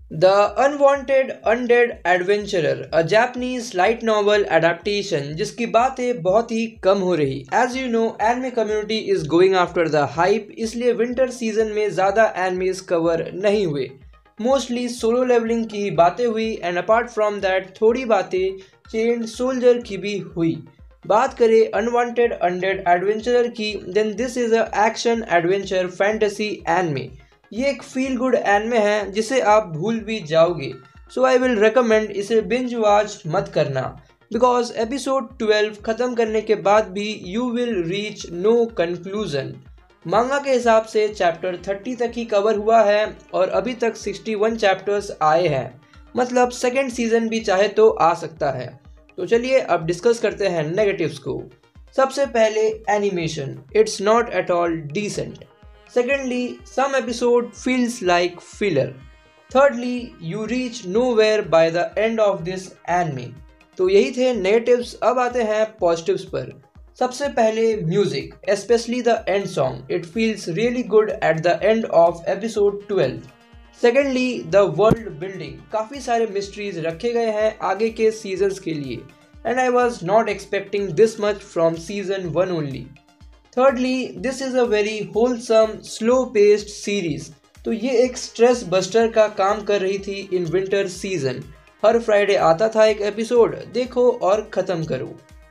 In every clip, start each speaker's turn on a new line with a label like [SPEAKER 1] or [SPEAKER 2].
[SPEAKER 1] The Unwanted Undead Adventurer, a Japanese light novel adaptation जिसकी बातें बहुत ही कम हो रही। As you know, anime community is going after the hype, इसलिए winter season में ज़्यादा एनिमेज कवर नहीं हुए। मोस्टली सोलो लेवलिंग की बातें हुई एंड अपार्ट फ्रॉम दैट थोड़ी बातें चेन सोल्जर की भी हुई। बात करें अनवांटेड अनडेड एडवेंचरर की, then this is a action adventure fantasy anime. ये एक फील गुड एनिमे है जिसे आप भूल भी जाओगे। सो आई विल रिकमेंड इसे बिंज वॉच मत करना, बिकॉज एपिसोड 12 खत्म करने के बाद भी you will reach no conclusion. Manga के हिसाब से चैप्टर 30 तक ही कवर हुआ है और अभी तक 61 चैप्टर्स आए हैं, मतलब सेकेंड सीजन भी चाहे तो आ सकता है। तो चलिए अब डिस्कस करते हैं नेगेटिव्स को। सबसे पहले animation, it's not at all decent. Secondly, some episode feels like filler. Thirdly, you reach nowhere by the end of this anime. तो यही थे नेगेटिव्स। अब आते हैं पॉजिटिव्स पर। सबसे पहले music, specially the end song, it feels really good at the end of episode 12। Secondly, the world building, काफ़ी सारे मिस्ट्रीज रखे गए हैं आगे के सीजन्स के लिए and I was not expecting this much from season 1 only. Thirdly, this is a very wholesome slow paced series. तो ये एक स्ट्रेस बस्टर का काम कर रही थी इन विंटर सीजन। हर फ्राइडे आता था एक एपिसोड, देखो और ख़त्म करो।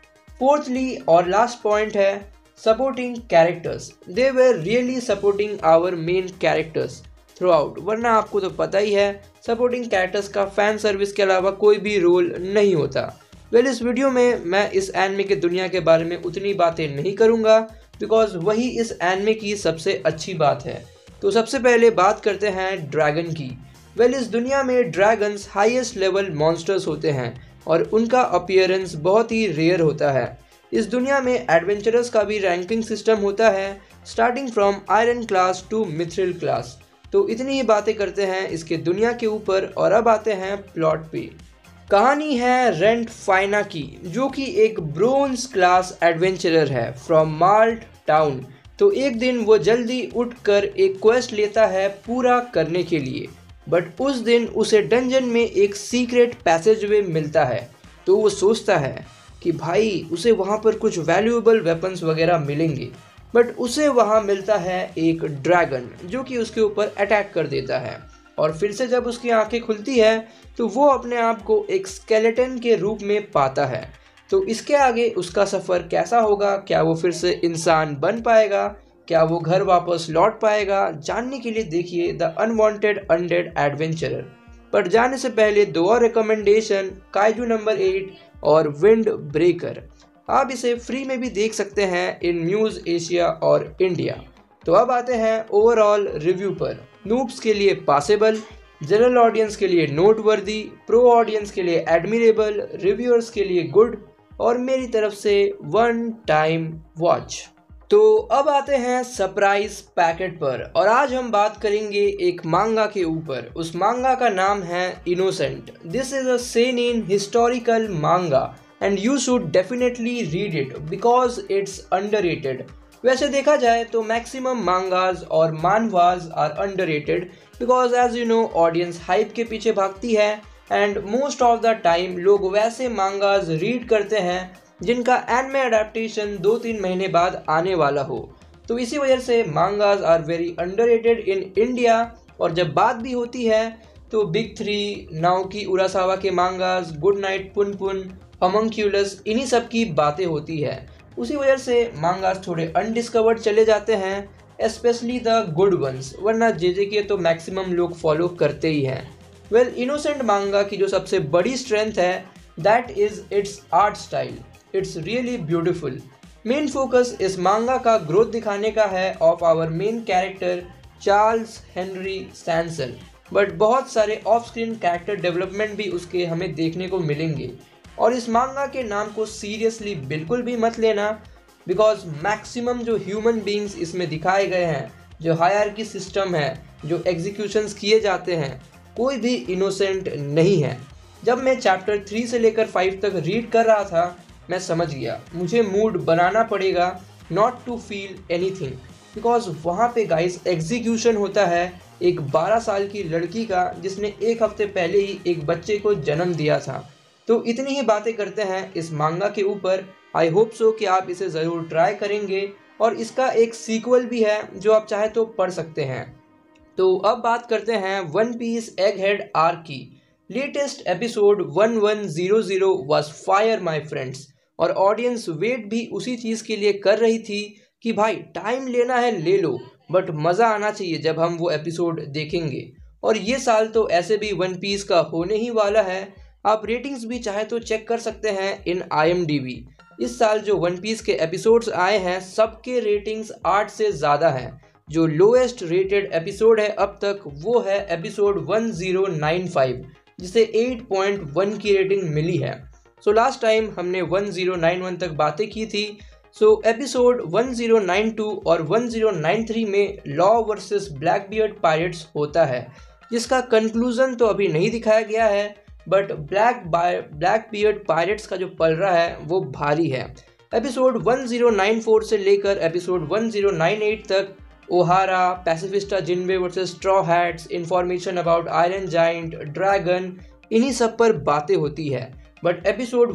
[SPEAKER 1] फोर्थली और लास्ट पॉइंट है supporting characters, they were really supporting our main characters throughout. वरना आपको तो पता ही है सपोर्टिंग कैरेक्टर्स का फैन सर्विस के अलावा कोई भी रोल नहीं होता। इस वीडियो में मैं इस एनिमे के दुनिया के बारे में उतनी बातें नहीं करूँगा, बिकॉज वही इस एनिमे की सबसे अच्छी बात है। तो सबसे पहले बात करते हैं ड्रैगन की। इस दुनिया में ड्रैगन्स हाईएस्ट लेवल मॉन्स्टर्स होते हैं और उनका अपीयरेंस बहुत ही रेयर होता है। इस दुनिया में एडवेंचरर्स का भी रैंकिंग सिस्टम होता है, starting from iron class to mithril class. तो इतनी ही बातें करते हैं इसके दुनिया के ऊपर और अब आते हैं प्लॉट पे। कहानी है रेंट फाइना की, जो कि एक ब्रोंज क्लास एडवेंचरर है फ्रॉम माल्ट टाउन। तो एक दिन वो जल्दी उठकर एक क्वेस्ट लेता है पूरा करने के लिए, बट उस दिन उसे डंजन में एक सीक्रेट पैसेजवे मिलता है। तो वो सोचता है कि भाई उसे वहाँ पर कुछ वैल्यूएबल वेपन्स वगैरह मिलेंगे, बट उसे वहाँ मिलता है एक ड्रैगन जो कि उसके ऊपर अटैक कर देता है। और फिर से जब उसकी आंखें खुलती है तो वो अपने आप को एक स्केलेटन के रूप में पाता है। तो इसके आगे उसका सफ़र कैसा होगा, क्या वो फिर से इंसान बन पाएगा, क्या वो घर वापस लौट पाएगा, जानने के लिए देखिए द अनवांटेड अनडेड एडवेंचरर। पर जाने से पहले दो और रिकमेंडेशन, काइजू नंबर 8 और विंड ब्रेकर। आप इसे फ्री में भी देख सकते हैं इन म्यूज़ एशिया और इंडिया। तो अब आते हैं ओवरऑल रिव्यू पर। नूब्स के लिए पासेबल, जनरल ऑडियंस के लिए नोटवर्दी, प्रो ऑडियंस के लिए एडमिरेबल, रिव्यूअर्स के लिए गुड और मेरी तरफ से वन टाइम वॉच। तो अब आते हैं सरप्राइज पैकेट पर और आज हम बात करेंगे एक मांगा के ऊपर। उस मांगा का नाम है Innocent. This is a seinen historical manga and you should definitely read it because it's underrated. वैसे देखा जाए तो मैक्सिमम मांगाज और manhwas are underrated because as you know audience hype के पीछे भागती है and most of the time लोग वैसे मांगाज रीड करते हैं जिनका एनिमे अडेप्टेशन 2-3 महीने बाद आने वाला हो। तो इसी वजह से mangas are very underrated in India. और जब बात भी होती है तो बिग 3, नाओकी उरासावा के mangas, good night Punpun, Homunculus, इन्हीं सब की बातें होती है। उसी वजह से मांगास थोड़े अनडिस्कवर्ड चले जाते हैं, स्पेशली द गुड वंस, वरना जे के तो मैक्सिमम लोग फॉलो करते ही हैं। इनोसेंट मांगा की जो सबसे बड़ी स्ट्रेंथ है that is its art style. It's really beautiful. Main focus इस मांगा का ग्रोथ दिखाने का है of our main character Charles Henry Sanson, but बहुत सारे ऑफ स्क्रीन कैरेक्टर डेवलपमेंट भी उसके हमें देखने को मिलेंगे। और इस मांगा के नाम को सीरियसली बिल्कुल भी मत लेना बिकॉज मैक्सिमम जो ह्यूमन बींग्स इसमें दिखाए गए हैं, जो हायरार्की सिस्टम है, जो एग्जीक्यूशंस किए जाते हैं, कोई भी इनोसेंट नहीं है। जब मैं चैप्टर 3 से लेकर 5 तक रीड कर रहा था मैं समझ गया मुझे मूड बनाना पड़ेगा not to feel anything, because वहाँ पे गाइस एग्जीक्यूशन होता है एक 12 साल की लड़की का जिसने एक हफ्ते पहले ही एक बच्चे को जन्म दिया था। तो इतनी ही बातें करते हैं इस मांगा के ऊपर। आई होप सो कि आप इसे ज़रूर ट्राई करेंगे और इसका एक सीक्वल भी है जो आप चाहे तो पढ़ सकते हैं। तो अब बात करते हैं वन पीस एगहेड आर्क की। Latest episode 1100 was fire my friends, और ऑडियंस वेट भी उसी चीज़ के लिए कर रही थी कि भाई टाइम लेना है ले लो, बट मज़ा आना चाहिए जब हम वो एपिसोड देखेंगे। और ये साल तो ऐसे भी वन पीस का होने ही वाला है। आप रेटिंग्स भी चाहे तो चेक कर सकते हैं इन IMDb। इस साल जो वन पीस के एपिसोड्स आए हैं सबके रेटिंग्स 8 से ज़्यादा हैं। जो लोएस्ट रेटेड एपिसोड है अब तक वो है एपिसोड 1095, जिसे 8.1 की रेटिंग मिली है। सो लास्ट टाइम हमने 1091 तक बातें की थी। सो एपिसोड 1092 और 1093 में लॉ वर्सेस ब्लैकबियर्ड पायरेट्स होता है, जिसका कंक्लूजन तो अभी नहीं दिखाया गया है, बट ब्लैकबियर्ड पायरेट्स का जो पलड़ा है वो भारी है। एपिसोड 1094 से लेकर एपिसोड 1098 तक Ohara, Pacifista Jinbe versus Straw Hats, information about Iron Giant, Dragon, इन्हीं सब पर बातें होती है। बट एपिसोड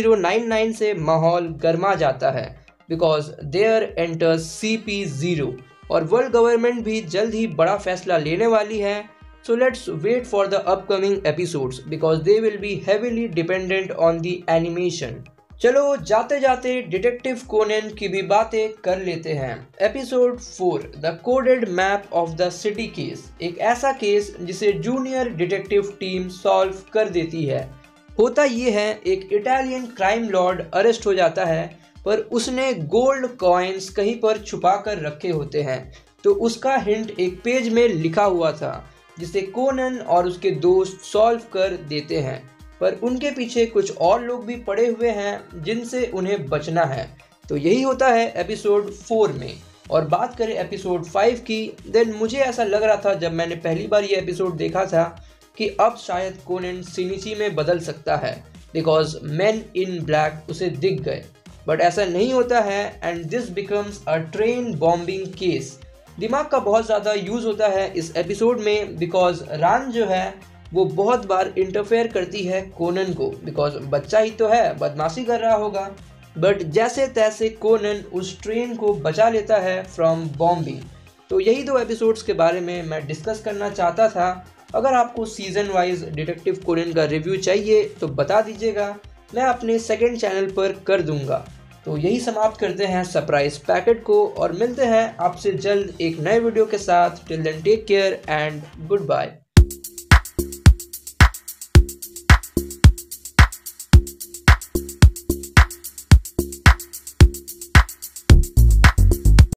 [SPEAKER 1] 1099 से माहौल गर्मा जाता है बिकॉज देयर एंटर्स CP0 और वर्ल्ड गवर्नमेंट भी जल्द ही बड़ा फैसला लेने वाली है। So let's wait for the upcoming episodes because they will be heavily dependent on the animation. चलो जाते जाते डिटेक्टिव कोनन की भी बातें कर लेते हैं। Episode 4 the coded map of the city case, एक ऐसा केस जिसे जूनियर डिटेक्टिव टीम सॉल्व कर देती है। होता ये है, एक इटालियन क्राइम लॉर्ड अरेस्ट हो जाता है, पर उसने गोल्ड कॉइन्स कहीं पर छुपा कर रखे होते हैं। तो उसका हिंट एक पेज में लिखा हुआ था जिसे कोनन और उसके दोस्त सॉल्व कर देते हैं, पर उनके पीछे कुछ और लोग भी पड़े हुए हैं जिनसे उन्हें बचना है। तो यही होता है एपिसोड 4 में। और बात करें एपिसोड 5 की, देन मुझे ऐसा लग रहा था जब मैंने पहली बार ये एपिसोड देखा था कि अब शायद कोनन सिनिची में बदल सकता है बिकॉज मैन इन ब्लैक उसे दिख गए, बट ऐसा नहीं होता है and this becomes a train bombing case. दिमाग का बहुत ज़्यादा यूज़ होता है इस एपिसोड में बिकॉज रान जो है वो बहुत बार इंटरफेयर करती है कोनन को, बिकॉज बच्चा ही तो है, बदमाशी कर रहा होगा, बट जैसे तैसे कोनन उस ट्रेन को बचा लेता है फ्रॉम बॉम्बिंग। तो यही 2 एपिसोड्स के बारे में मैं डिस्कस करना चाहता था। अगर आपको सीजन वाइज डिटेक्टिव कोनन का रिव्यू चाहिए तो बता दीजिएगा, मैं अपने सेकेंड चैनल पर कर दूंगा। तो यही समाप्त करते हैं सरप्राइज पैकेट को और मिलते हैं आपसे जल्द एक नए वीडियो के साथ। Till then take care and good bye.